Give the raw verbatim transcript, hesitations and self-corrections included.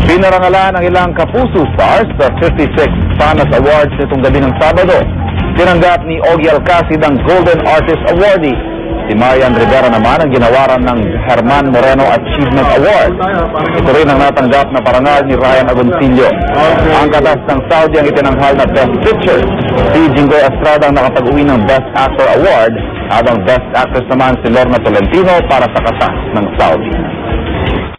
Pinarangalan ang ilang kapuso stars sa fifty-sixth Famas Awards nitong gabi ng Sabado. Tinanggap ni Ogie Alcacid ang Golden Artist Awardee. Si Marian Rivera naman ang ginawaran ng Herman Moreno Achievement Award. Ito rin ang natanggap na parangal ni Ryan Agoncillo. Ang katas ng Saudi ang itinanghal na Best Picture. Si Jinggoy Estrada ang nakapag-uwi ng Best Actor Award, habang Best Actress naman si Lorna Tolentino para sa katas ng Saudi.